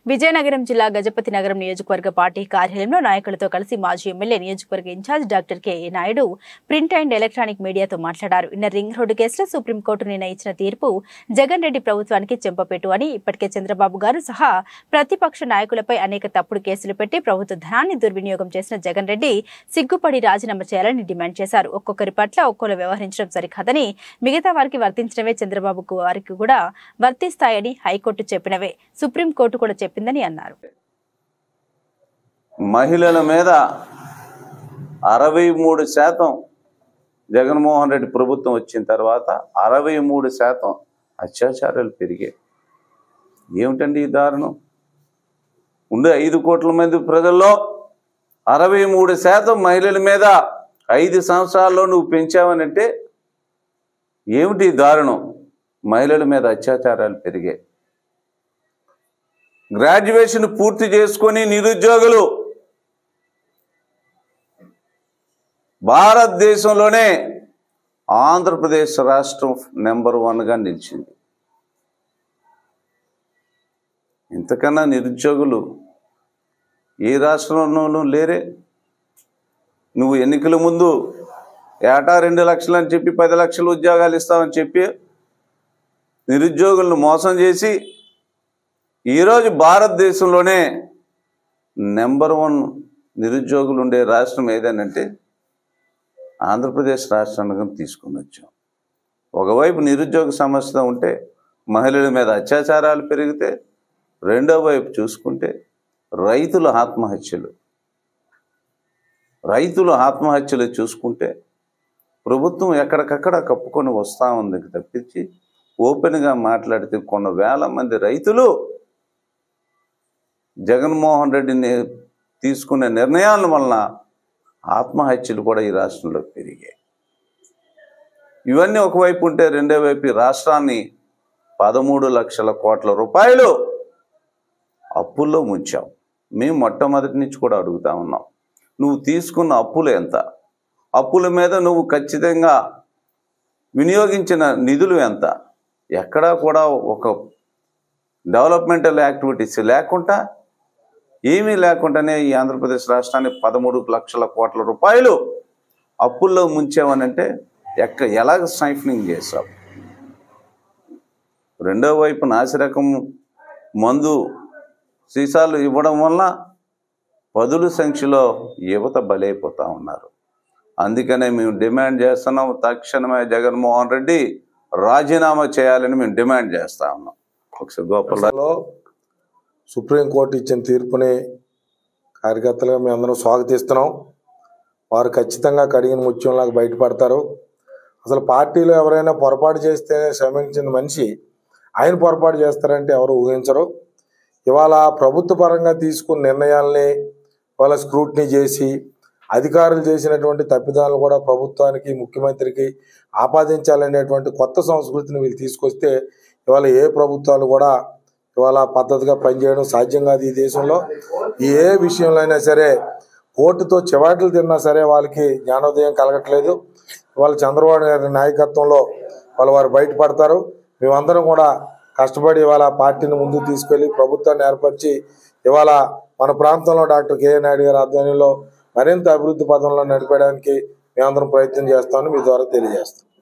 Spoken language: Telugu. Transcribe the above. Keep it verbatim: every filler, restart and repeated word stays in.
విజయనగరం జిల్లా గజపతి నగరం నియోజకవర్గ పార్టీ కార్యాలయంలో నాయకులతో కలిసి మాజీ ఎమ్మెల్యే నియోజకవర్గ incharge doctor K Naidu print and electronic మీడియాతో మాట్లాడారు. ఇన్నర్ రింగ్ రోడ్డు కేసులో సుప్రీంకోర్టు నిన్న ఇచ్చిన తీర్పు జగన్ రెడ్డి ప్రభుత్వానికి చెంపపెట్టు అని, ఇప్పటికే చంద్రబాబు గారు సహా ప్రతిపక్ష నాయకులపై అనేక తప్పుడు కేసులు పెట్టి ప్రభుత్వ ధనాన్ని దుర్వినియోగం చేసిన జగన్ రెడ్డి సిగ్గుపడి రాజీనామా చేయాలని డిమాండ్ చేశారు. ఒక్కొక్కరి పట్ల ఒక్కోలా వ్యవహరించడం సరికాదని, మిగతా వారికి వర్తించినవే చంద్రబాబు వారికి కూడా వర్తిస్తాయని హైకోర్టు చెప్పినవే సుప్రీంకోర్టు కూడా చెప్పిందని అన్నారు. మహిళల మీద అరవై మూడు శాతం జగన్మోహన్ రెడ్డి ప్రభుత్వం వచ్చిన తర్వాత అరవై మూడు శాతం అత్యాచారాలు పెరిగాయి. ఏమిటండి ఈ దారుణం? ఉండే ఐదు కోట్ల మంది ప్రజల్లో అరవై మూడు శాతం మహిళల మీద ఐదు సంవత్సరాల్లో నువ్వు పెంచావనంటే ఏమిటి దారుణం? మహిళల మీద అత్యాచారాలు పెరిగాయి. గ్రాడ్యుయేషన్ పూర్తి చేసుకొని నిరుద్యోగులు భారతదేశంలోనే ఆంధ్రప్రదేశ్ రాష్ట్రం నెంబర్ వన్గా నిలిచింది. ఇంతకన్నా నిరుద్యోగులు ఏ రాష్ట్రంలోనూ లేరే. నువ్వు ఎన్నికల ముందు ఏటా రెండు లక్షలు అని చెప్పి పది లక్షల ఉద్యోగాలు ఇస్తామని చెప్పి నిరుద్యోగులను మోసం చేసి ఈరోజు భారతదేశంలోనే నెంబర్ వన్ నిరుద్యోగులు ఉండే రాష్ట్రం ఏదనంటే ఆంధ్రప్రదేశ్ రాష్ట్రాన్ని తీసుకుని వచ్చాం. ఒకవైపు నిరుద్యోగ సమస్య ఉంటే, మహిళల మీద అత్యాచారాలు పెరిగితే, రెండో వైపు చూసుకుంటే రైతుల ఆత్మహత్యలు రైతుల ఆత్మహత్యలు చూసుకుంటే ప్రభుత్వం ఎక్కడికక్కడ కప్పుకొని వస్తూ ఉంది తప్పించి ఓపెన్గా మాట్లాడితే కొన్ని వేల మంది రైతులు జగన్మోహన్ రెడ్డిని తీసుకునే నిర్ణయాల వలన ఆత్మహత్యలు కూడా ఈ రాష్ట్రంలో పెరిగాయి. ఇవన్నీ ఒకవైపు ఉంటే, రెండో వైపు రాష్ట్రాన్ని పదమూడు లక్షల కోట్ల రూపాయలు అప్పుల్లో ముంచాం. మేము మొట్టమొదటి నుంచి కూడా అడుగుతా ఉన్నాం, నువ్వు తీసుకున్న అప్పులు ఎంత, అప్పుల మీద నువ్వు ఖచ్చితంగా వినియోగించిన నిధులు ఎంత, ఎక్కడా కూడా ఒక డెవలప్మెంటల్ యాక్టివిటీస్ లేకుండా, ఏమీ లేకుండానే ఈ ఆంధ్రప్రదేశ్ రాష్ట్రాన్ని పదమూడు లక్షల కోట్ల రూపాయలు అప్పుల్లో ముంచామనంటే ఎక్క ఎలాగ సైఫనింగ్ చేశావు? రెండో వైపు నాసిరకం మందు సీసాలు ఇవ్వడం వల్ల పదుల సంఖ్యలో యువత బలైపోతూ ఉన్నారు. అందుకనే మేము డిమాండ్ చేస్తున్నాం, తక్షణమే జగన్మోహన్ రెడ్డి రాజీనామా చేయాలని మేము డిమాండ్ చేస్తా ఉన్నాం. ఒకసారి గోపాలలో సుప్రీంకోర్టు ఇచ్చిన తీర్పుని కార్యకర్తలుగా మేము అందరం స్వాగతిస్తున్నాం. వారు ఖచ్చితంగా కడిగిన ముత్యంలాగా బయటపడతారు. అసలు పార్టీలో ఎవరైనా పొరపాటు చేస్తే శ్రమించిన మనిషి ఆయన పొరపాటు చేస్తారంటే ఎవరు ఊహించరు. ఇవాళ ప్రభుత్వ పరంగా తీసుకున్న నిర్ణయాల్ని వాళ్ళ స్క్రూటినీ చేసి అధికారులు చేసినటువంటి తప్పిదాలను కూడా ప్రభుత్వానికి, ముఖ్యమంత్రికి ఆపాదించాలనేటువంటి కొత్త సంస్కృతిని వీళ్ళు తీసుకొస్తే ఇవాళ ఏ ప్రభుత్వాలు కూడా ఇవాళ పద్ధతిగా పనిచేయడం సాధ్యం కాదు. ఈ దేశంలో ఏ విషయంలో అయినా సరే కోర్టుతో చివాట్లు తిన్నా సరే వాళ్ళకి జ్ఞానోదయం కలగట్లేదు. ఇవాళ చంద్రబాబు గారి నాయకత్వంలో వాళ్ళు వారు బయటపడతారు. మేమందరం కూడా కష్టపడి ఇవాళ పార్టీని ముందుకు తీసుకెళ్లి ప్రభుత్వాన్ని ఏర్పరిచి ఇవాళ మన ప్రాంతంలో డాక్టర్ కె నాయుడు గారి ఆధ్వర్యంలో మరింత అభివృద్ధి పథంలో నడిపేయడానికి మేమందరం ప్రయత్నం చేస్తామని మీ ద్వారా తెలియజేస్తాం.